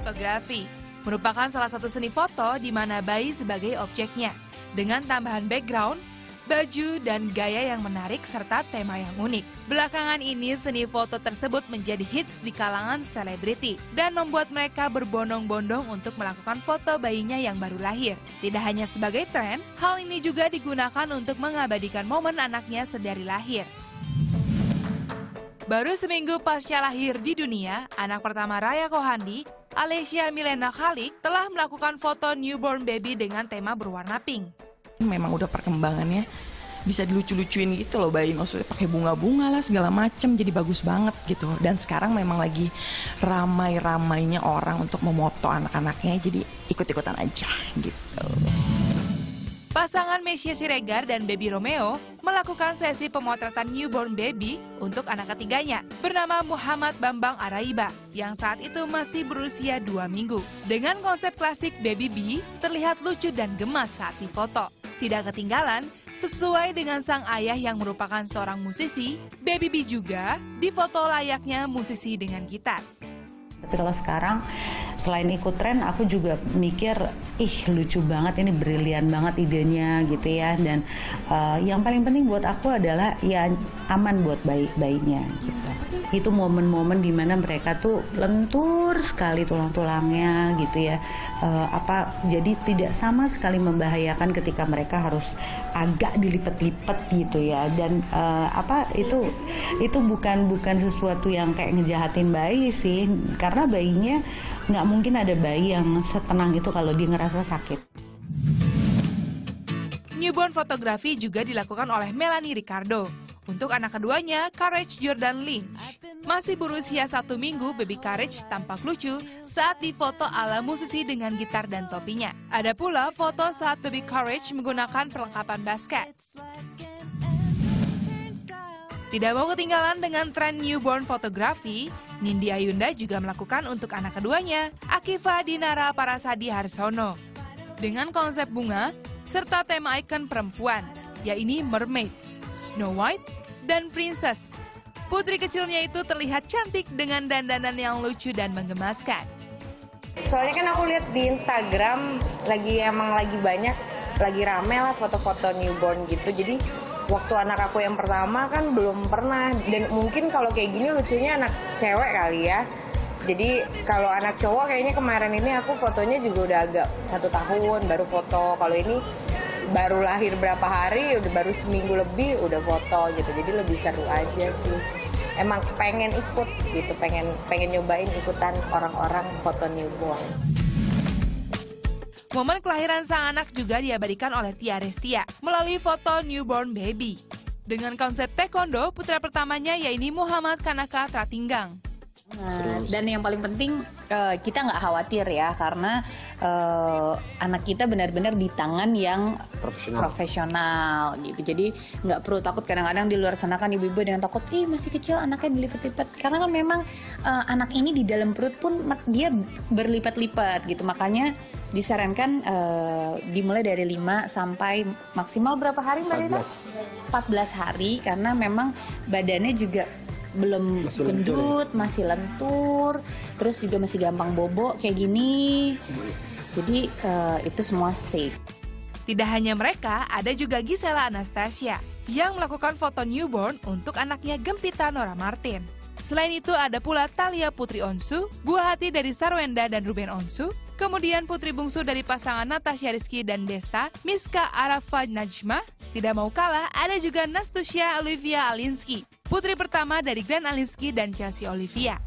fotografi merupakan salah satu seni foto di mana bayi sebagai objeknya, dengan tambahan background, baju, dan gaya yang menarik serta tema yang unik. Belakangan ini, seni foto tersebut menjadi hits di kalangan selebriti dan membuat mereka berbondong-bondong untuk melakukan foto bayinya yang baru lahir. Tidak hanya sebagai tren, hal ini juga digunakan untuk mengabadikan momen anaknya sedari lahir. Baru seminggu pasca lahir di dunia, anak pertama Raya Kohandi, Alessia Milena Khalik, telah melakukan foto newborn baby dengan tema berwarna pink. Memang udah perkembangannya bisa dilucu-lucuin gitu loh bayi, maksudnya pakai bunga-bunga lah segala macem, jadi bagus banget gitu. Dan sekarang memang lagi ramai-ramainya orang untuk memoto anak-anaknya, jadi ikut-ikutan aja gitu. Pasangan Meisya Siregar dan Baby Romeo melakukan sesi pemotretan newborn baby untuk anak ketiganya bernama Muhammad Bambang Araiba yang saat itu masih berusia 2 minggu. Dengan konsep klasik Baby B, terlihat lucu dan gemas saat difoto. Tidak ketinggalan, sesuai dengan sang ayah yang merupakan seorang musisi, Baby B juga difoto layaknya musisi dengan gitar. Tapi kalau sekarang selain ikut tren, aku juga mikir, lucu banget, ini brilian banget idenya gitu ya. Dan yang paling penting buat aku adalah ya aman buat bayinya gitu. Itu momen-momen dimana mereka tuh lentur sekali tulang-tulangnya gitu ya. Jadi tidak sama sekali membahayakan ketika mereka harus agak dilipet-lipet gitu ya. Dan itu bukan sesuatu yang kayak ngejahatin bayi sih. Karena bayinya nggak mungkin ada bayi yang setenang itu kalau dia ngerasa sakit. Newborn fotografi juga dilakukan oleh Melanie Ricardo. Untuk anak keduanya, Courage Jordan Lynch. Masih berusia 1 minggu, Baby Courage tampak lucu saat difoto ala musisi dengan gitar dan topinya. Ada pula foto saat Baby Courage menggunakan perlengkapan basket. Tidak mau ketinggalan dengan tren newborn fotografi, Nindi Ayunda juga melakukan untuk anak keduanya, Akiva Dinara Parasadi Harsono. Dengan konsep bunga, serta tema ikon perempuan, yaitu mermaid, Snow White, dan princess. Putri kecilnya itu terlihat cantik dengan dandanan yang lucu dan menggemaskan. Soalnya kan aku lihat di Instagram lagi banyak, lagi rame lah foto-foto newborn gitu. Jadi waktu anak aku yang pertama kan belum pernah, dan mungkin kalau kayak gini lucunya anak cewek kali ya. Jadi kalau anak cowok kayaknya kemarin ini aku fotonya juga udah agak 1 tahun baru foto. Kalau ini baru lahir berapa hari, udah baru seminggu lebih udah foto gitu. Jadi lebih seru aja sih. Emang pengen ikut gitu, pengen nyobain ikutan orang-orang foto newborn. Momen kelahiran sang anak juga diabadikan oleh Tia Restia melalui foto newborn baby. Dengan konsep taekwondo, putra pertamanya yaitu Muhammad Kanaka Tratinggang. Dan yang paling penting kita nggak khawatir ya, karena anak kita benar-benar di tangan yang profesional gitu. Jadi nggak perlu takut. Kadang-kadang di luar sana kan ibu-ibu dengan takut, masih kecil anaknya dilipat-lipat. Karena kan memang anak ini di dalam perut pun dia berlipat-lipat gitu. Makanya disarankan dimulai dari 5 sampai maksimal berapa hari Mbak Rita? 14 hari, karena memang badannya juga belum gendut, masih lentur, terus juga masih gampang bobo kayak gini. Jadi itu semua safe. Tidak hanya mereka, ada juga Gisela Anastasia yang melakukan foto newborn untuk anaknya Gempita Nora Martin. Selain itu ada pula Thalia Putri Onsu, buah hati dari Sarwenda dan Ruben Onsu, kemudian putri bungsu dari pasangan Natasha Rizky dan Desta, Miska Arafa Najma. Tidak mau kalah, ada juga Nastusya Olivia Alinsky, putri pertama dari Glenn Alinsky dan Chelsea Olivia.